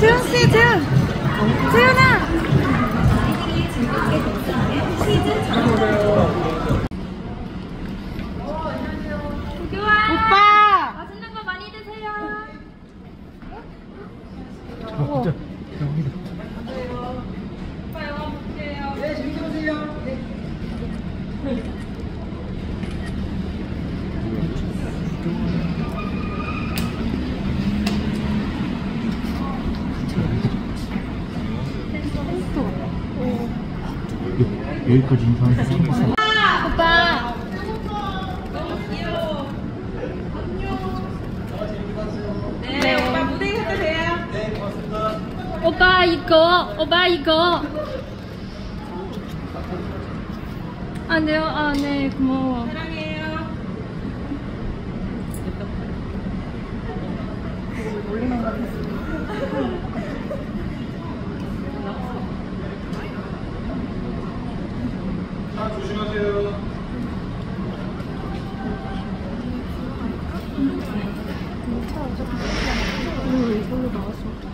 재훈씨, 재훈아! 오빠! 맛있는 거 많이 드세요. 진짜 여기다. 오빠 영화 볼게요. 네, 재밌게 보세요. 네. 여기까지 인사해서 참았어. 오빠! 네, 오빠 무대 해도 돼요. 네, 고맙습니다. 오빠 이거. 안 돼요? 아, 네, 고마워. 사랑해요. 차 조심하세요. 이걸로 나왔어.